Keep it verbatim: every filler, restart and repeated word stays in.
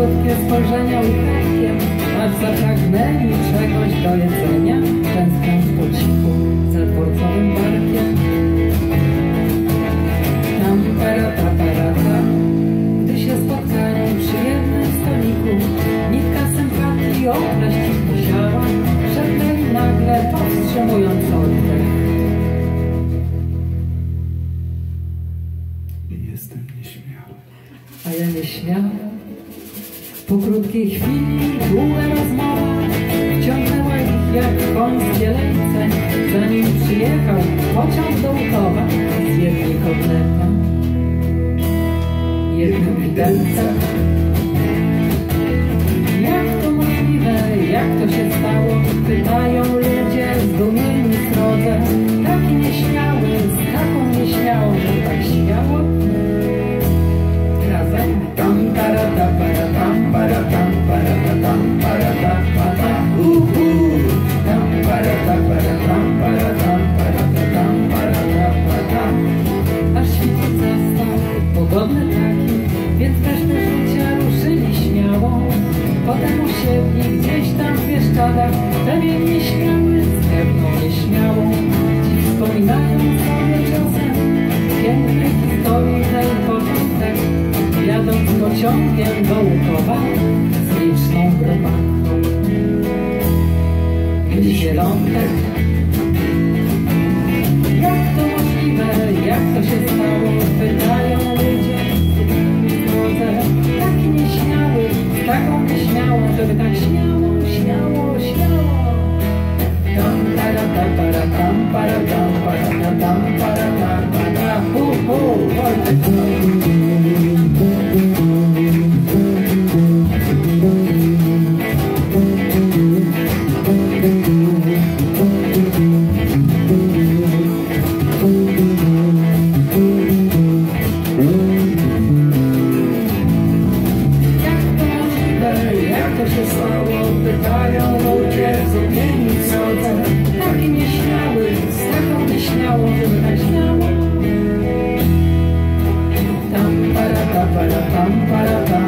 krótkie spojrzenia łupekiem, aż zapragnęli czegoś do jedzenia, tęskniąc po cichu za dworcowym barkiem. Tam parata, parata, gdy się spotkali przy jednym stoliku, nitka sympatii opleść musiała, szepnęli nagle, powstrzymując oddech. Jestem nieśmiały. A ja nieśmiały. Po krótkiej chwili długa rozmowa wciągnęła ich jak końskie lejce, zanim przyjechał pociąg do Łukowa z jednej kotleta, jednym widelcem. Jak to możliwe, jak to się stało? Pytają ludzie zdumieni srodze. Taki nieśmiały, z taką nieśmiałą, że tak śmiało. Razem tam parata, paratam, paratam, paratatam, paratapata, uhu. Tam parata, paratam, paratam, paratatam, paratapata. Aż świt zastał, pogodny taki, więc resztę życia ruszyli śmiało. Potem usiedli gdzieś tam w Bieszczadach, pewien nieśmiały z pewną nieśmiałą. Ci wspominają sobie czasem pięknej historii tej początek, jadąc pociągiem do Łukowa z liczną gromadką. Gdy zielątek, jak to możliwe, jak to się stało? Pytają ludzie w drodze. Taki nieśmiały, z taką nieśmiałą, żeby tak śmiało, śmiało, śmiało. Tam parata, paratam, paratam, paratatam, paratapata, hu, hu, Wojtek. Jak to się stało? Pytają ludzie zdumieni srodze. Taki nieśmiały, z taką nieśmiałą, żeby tak śmiało. Tam parata, paratam, paratam.